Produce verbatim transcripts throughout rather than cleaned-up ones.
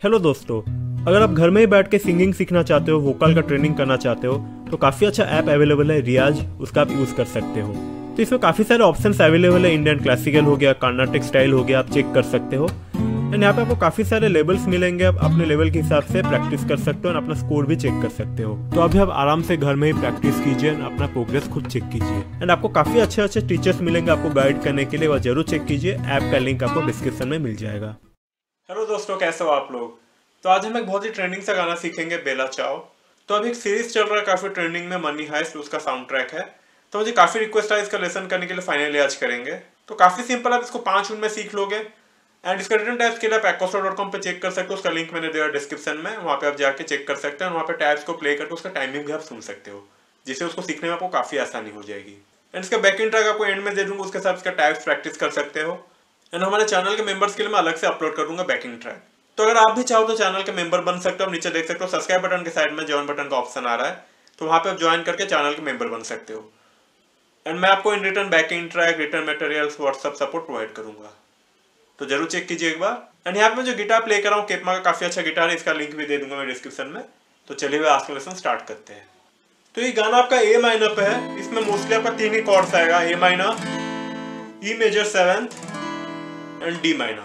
Hello दोस्तों, अगर आप घर में ही बैठ के सिंगिंग सीखना चाहते हो, वोकल का ट्रेनिंग करना चाहते हो तो काफ़ी अच्छा ऐप अवेलेबल है रियाज, उसका आप यूज़ कर सकते हो। तो इसमें काफ़ी सारे ऑप्शंस अवेलेबल है। इंडियन क्लासिकल हो गया, कर्नाटक स्टाइल हो गया, आप चेक कर सकते हो। एंड यहाँ पे आपको काफ़ी सारे लेवल्स मिलेंगे, आप अपने लेवल के हिसाब से प्रैक्टिस कर सकते हो और अपना स्कोर भी चेक कर सकते हो। तो अभी आप आराम से घर में ही प्रैक्टिस कीजिए, अपना प्रोग्रेस खुद चेक कीजिए। एंड आपको काफ़ी अच्छे अच्छे टीचर्स मिलेंगे आपको गाइड करने के लिए, वह जरूर चेक कीजिए। ऐप का लिंक आपको डिस्क्रिप्शन में मिल जाएगा। हेलो दोस्तों, कैसे हो आप लोग? तो आज हम एक बहुत ही ट्रेंडिंग सा गाना सीखेंगे, बेला चाओ। तो अभी एक सीरीज चल रहा है काफी ट्रेंडिंग में, मनी हाइस्ट, उसका साउंड ट्रैक है। तो मुझे काफी रिक्वेस्ट है इसका लेसन करने के लिए, फाइनली आज करेंगे। तो काफी सिंपल, आप इसको पांच मिनट में सीख लोगे। एंड इसका रिटर्न टैब्स के लिए आप एकोस्टा डॉट कॉम पे चेक कर सकते हो, उसका लिंक मैंने दिया डिस्क्रिप्शन में, वहाँ पे आप जाके चेक कर सकते हैं। वहाँ पे टैब्स को प्ले करके उसका टाइमिंग भी आप सुन सकते हो, जिससे उसको सीखने में आपको काफी आसानी हो जाएगी। एंड इसका बैकिंग ट्रैक आपको एंड में दे दूंगा, उसके साथ इसका टैब्स प्रैक्टिस कर सकते हो। एंड हमारे चैनल के मेंबर्स के लिए मैं अलग से अपलोड कर दूंगा बैकिंग ट्रैक। तो अगर आप भी चाहो तो चैनल के मेंबर बन सकते हो। आप नीचे देख सकते हो सब्सक्राइब बटन के साइड में ज्वाइन बटन का ऑप्शन आ रहा है, तो वहां पे आप ज्वाइन करके चैनल के मेंबर बन सकते हो। एंड मैं आपको in return backing track, return materials, WhatsApp support provide करूंगा, तो जरूर चेक कीजिए एक बार। एंड यहाँ पे मैं जो गिटार प्ले कर रहा हूँ, केपमा का काफी अच्छा गिटार है, इसका लिंक भी दे दूंगा मैं डिस्क्रिप्शन में। तो चलिए आज का लेसन स्टार्ट करते हैं। तो ये गाना आपका ए माइनर पे है, इसमें मोस्टली आपका तीन ही कॉर्ड्स आएगा, A minor, E major seventh and D minor.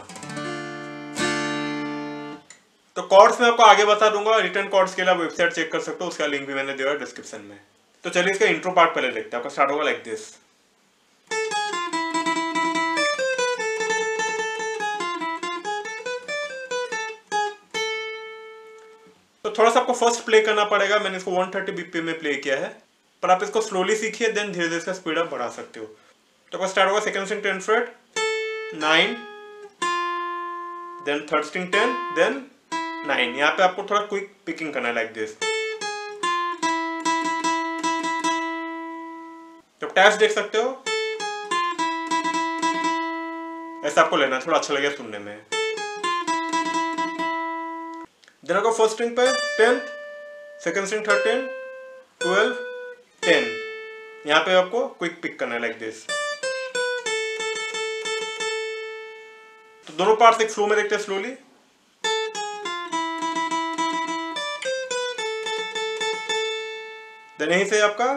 तो कॉर्ड्स में आपको आगे बता दूंगा, रिटर्न कॉर्ड्स के लिए आप वेबसाइट चेक कर सकते हो, उसका लिंक भी मैंने दिया है डिस्क्रिप्शन में। तो चलिए इसका इंट्रो पार्ट पहले देखते हैं। आपका स्टार्ट होगा लाइक दिस। तो थोड़ा सा आपको फर्स्ट प्ले करना पड़ेगा, मैंने इसको वन थर्टी बीपीएम में प्ले किया है, पर आप इसको स्लोली सीखिए, देन धीरे धीरे इसका स्पीड आप बढ़ा सकते हो। तो आपका स्टार्ट होगा second string ten fret, nine, then third string ten, then nine. यहाँ पे आपको थोड़ा क्विक पिकिंग करना है लाइक दिस। तो टैब्स देख सकते हो, ऐसा आपको लेना, थोड़ा अच्छा लगेगा सुनने में। देन आपको फर्स्ट स्ट्रिंग पे tenth, second string thirteen, twelve, ten. यहाँ पे आपको क्विक पिक करना है लाइक दिस। तो दोनों पार्ट्स एक फ्लो में देखते हैं स्लोली। देन यहीं से आपका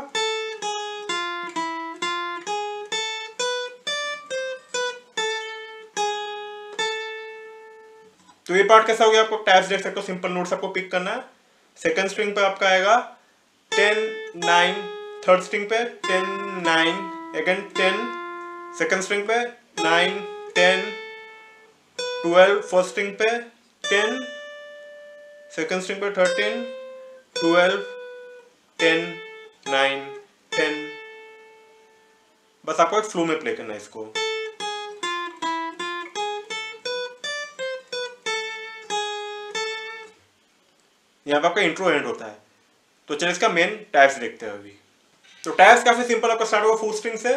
तो ये पार्ट कैसा हो गया, आपको टैब्स देख सकते हो, सिंपल नोट्स आपको पिक करना है। सेकंड स्ट्रिंग पे आपका आएगा टेन, नाइन, थर्ड स्ट्रिंग पे ten, nine, again ten, second string पे nine, ten, twelve, first string पे टेन, सेकंड स्ट्रिंग पे thirteen, twelve, ten, nine, ten. बस आपको एक फ्लो में प्ले करना है इसको। यहाँ पे आपका इंट्रो एंड होता है। तो चलिए इसका मेन टैब्स देखते हैं अभी। तो टैब्स काफी सिंपल, आपका स्टार्ट होगा फोर्थ स्ट्रिंग से,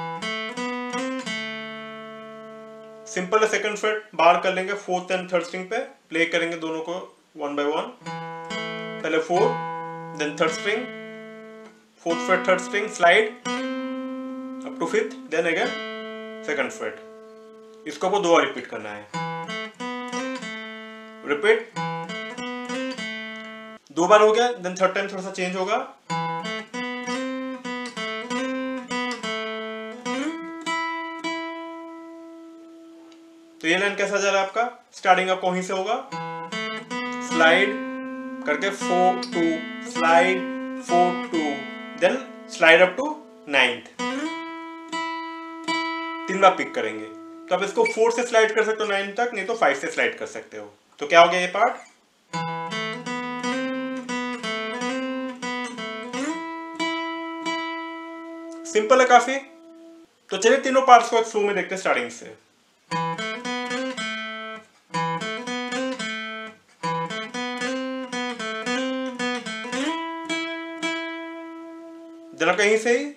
सिंपल है, सेकंड फ्रेट बार कर लेंगे, फोर्थ एंड थर्ड स्ट्रिंग पे प्ले करेंगे दोनों को वन बाय वन। पहले four, then third string, fourth fret, third string, slide up to fifth, then again second fret. इसको आपको दो बार रिपीट करना है। रिपीट, दो बार हो गया, देन थर्ड टाइम थोड़ा सा चेंज होगा। तो ये लाइन कैसा जा रहा है आपका, स्टार्टिंग आपको वहीं से होगा, स्लाइड करके four two, slide four two, then slide up to ninth, तीन बार पिक करेंगे। तो आप इसको फोर से स्लाइड कर सकते हो नाइन तक, नहीं तो फाइव से स्लाइड कर सकते हो। तो क्या हो गया ये पार्ट, सिंपल है काफी। तो चलिए तीनों पार्ट्स को एक फ्लो में देखते हैं स्टार्टिंग से। जरा कहीं से ही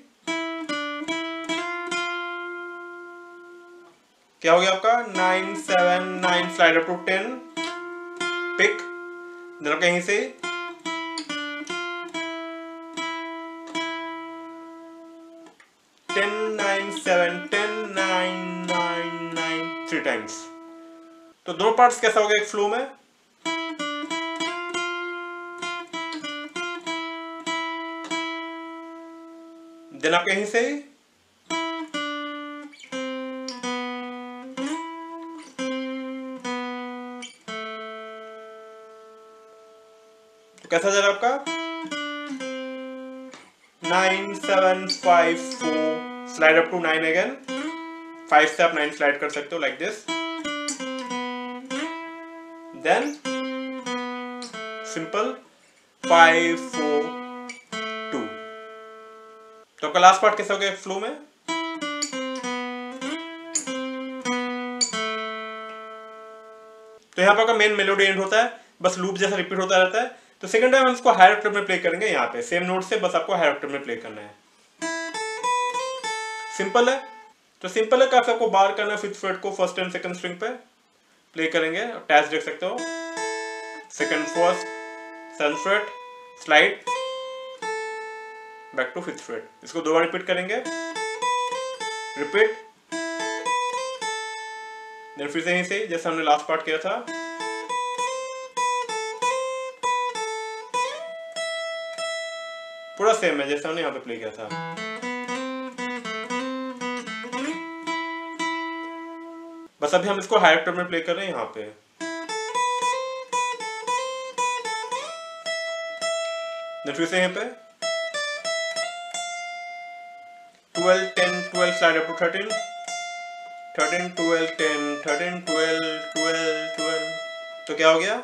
क्या हो गया आपका, nine, seven, nine, slide up to ten, pick, जरा कहीं से ही ten, nine, seven, ten, nine, nine, nine, three times. तो दोनों पार्ट्स कैसा हो गया एक फ्लो में। देन आप कहीं से तो कैसा जा रहा है आपका nine seven five four, slide up to nine again, five से आप नाइन स्लाइड कर सकते हो like this, then simple five four two. तो आपका लास्ट पार्ट कैसा हो गया फ्लो में? तो यहाँ पर आपका मेन मेलोडी एंड होता है, बस लूप जैसा रिपीट होता रहता है। तो सेकंड टाइम हम इसको हायर ऑक्टेव में प्ले करेंगे, यहाँ पे सेम नोट से, बस आपको हायर ऑक्टेव में प्ले करना है। सिंपल है। तो सिंपल है, काफी आपको बार करना है फिफ्थ फ्रेट को फर्स्ट एंड सेकंड स्ट्रिंग पे प्ले करेंगे। टैच देख सकते हो, second first seventh fret, slide back to fifth fret. इसको दो बार रिपीट करेंगे, रिपीट, देन फिर से यहीं से जैसे हमने लास्ट पार्ट किया था, पूरा सेम है जैसे हमने यहाँ पे प्ले किया था। बस अभी हम इसको हाई ऑक्टेव में प्ले कर रहे हैं यहाँ पे। फिर से यहाँ पे twelve ten twelve slide up to thirteen, thirteen twelve ten, thirteen twelve twelve twelve. तो क्या हो गया?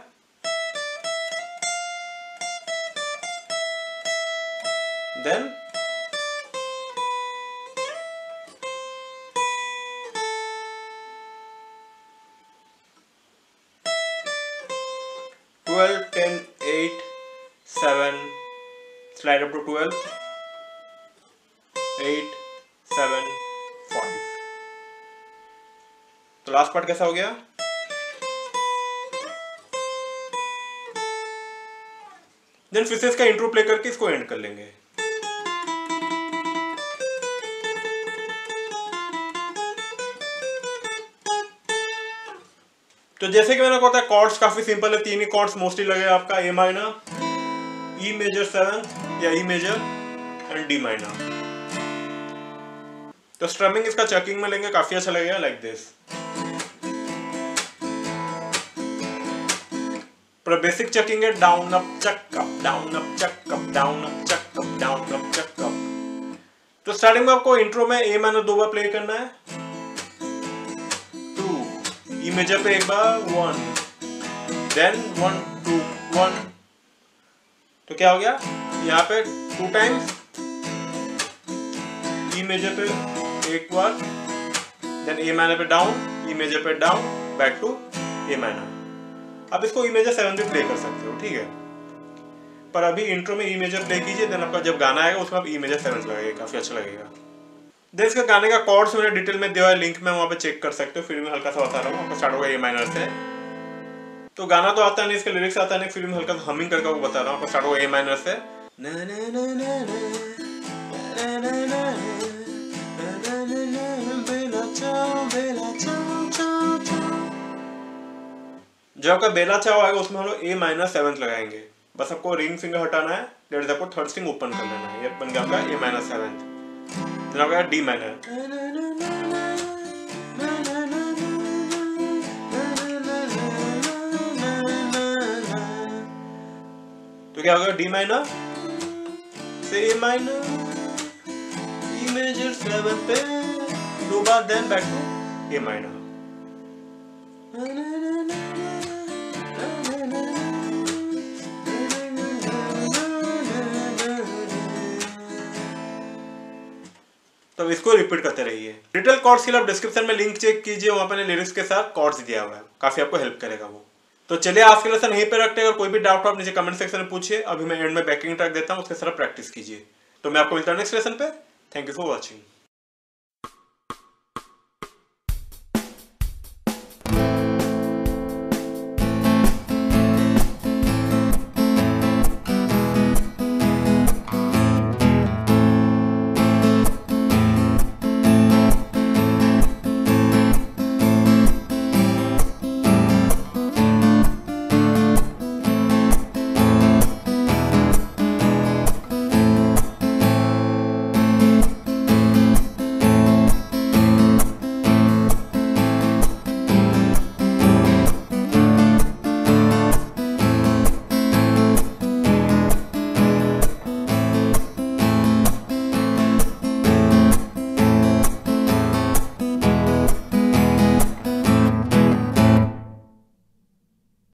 Then twelve ten eight seven slide up to twelve eight seven five. तो लास्ट पार्ट कैसा हो गया? देन फिर से इसका इंट्रो प्ले करके इसको एंड कर लेंगे। तो जैसे कि मैंने कहा था कॉर्ड्स काफी सिंपल है, तीन ही कॉर्ड्स मोस्टली लगे आपका, A minor, E major seven या E major and D minor. तो स्ट्रमिंग इसका चेकिंग में लेंगे, काफी अच्छा लगेगा लाइक दिस। पर बेसिक चेकिंग है down up chuck up, down up chuck up, down up chuck up, down up chuck up. तो स्टार्टिंग में आपको इंट्रो में ए माइनर दो बार प्ले करना है, ई मेजर पे एक बार one, then one two one. तो क्या हो गया यहाँ पे टू टाइम्स, ई मेजर पे एक बार, देन ए माइनर पे डाउन, ई मेजर पे down, back to A minor. अब इसको ई मेजर सेवन पे प्ले कर सकते हो, ठीक है। पर अभी इंट्रो में ई मेजर प्ले कीजिए, देन आपका जब गाना आएगा उसमें आप ई मेजर सेवन लगेगा, काफी अच्छा लगेगा। देन इसका गाने का कॉर्ड्स मैंने डिटेल में दिया है, लिंक में वहाँ पे चेक कर सकते हो। फिर मैं हल्का सा बता रहा हूँ, आपको स्टार्ट होगा ए माइनर से। तो गाना तो आता नहीं, इसके लिरिक्स आता नहीं, फिर मैं हल्का सा हमिंग करके आपको बता रहा हूँ। आपको स्टार्ट होगा ए माइनर से, जो आपका बेला चाव आएगा उसमें हम लोग ए माइनर सेवंथ लगाएंगे। बस आपको रिंग फिंगर हटाना है, दैट इज आपको थर्ड स्ट्रिंग ओपन कर लेना है। ये बन गया आपका ए माइनर सेवंथ। then आपका डी माइनर, तो क्या होगा डी माइनर से A minor, E major seven पे दो बार, then back to A minor. तो इसको रिपीट करते रहिए। डिटेल कॉर्ड्स के लिए आप डिस्क्रिप्शन में लिंक चेक कीजिए, वहां पे लिरिक्स के साथ कॉर्ड्स दिया हुआ है, काफी आपको हेल्प करेगा वो। तो चलिए आज के लेसन यहीं पे रखते हैं। अगर कोई भी डाउट हो आप नीचे कमेंट सेक्शन में पूछिए। अभी मैं एंड में बैकिंग ट्रैक देता हूँ, उसके साथ प्रैक्टिस कीजिए। तो मैं आपको मिलता हूँ नेक्स्ट लेसन पे। Thank you for watching.